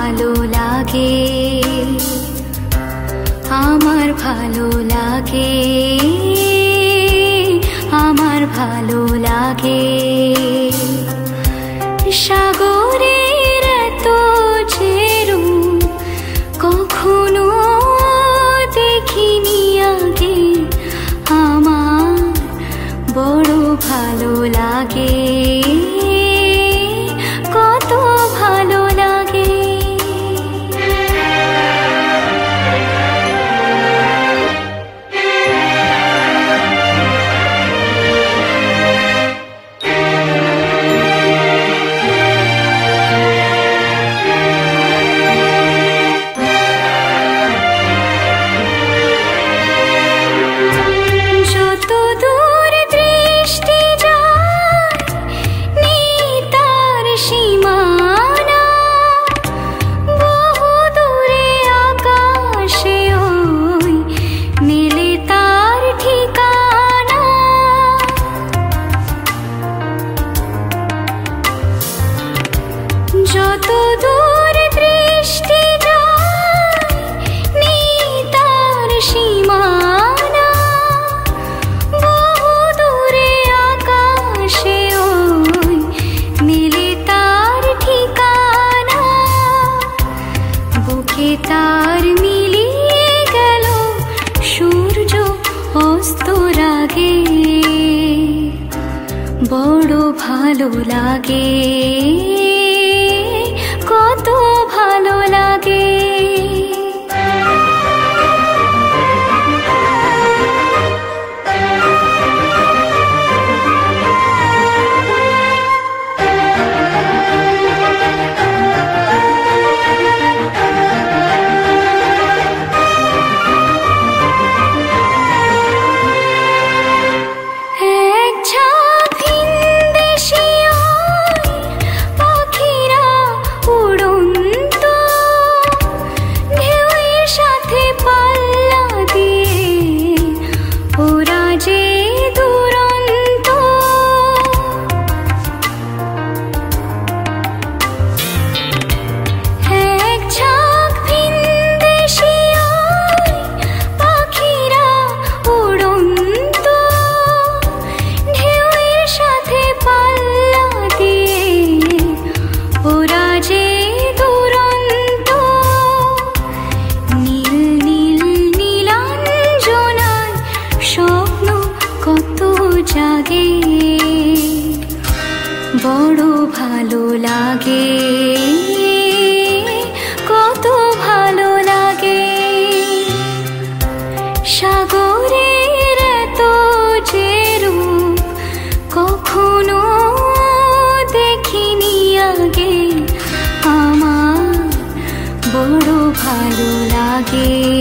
ভালো লাগে, আমার ভালো লাগে, আমার ভালো লাগে। সাগরের এত চেরু কখনো দেখিনি আগে, আমার বড় ভালো লাগে, কত ভালো লাগে। যত দূর দৃষ্টি যায় নেই তার সীমানা, বহু দূরে আকাশে ওই নীলে তার ঠিকানা। বুকে তার মিলিয়ে গেল সূর্য অস্তর আগে, বড় ভালো লাগে, কত ভালো লাগে। জাগে বড় ভালো লাগে, কত ভালো লাগে। সাগরের এত চেরু কখনো দেখিনি আগে, আমার বড় ভালো লাগে।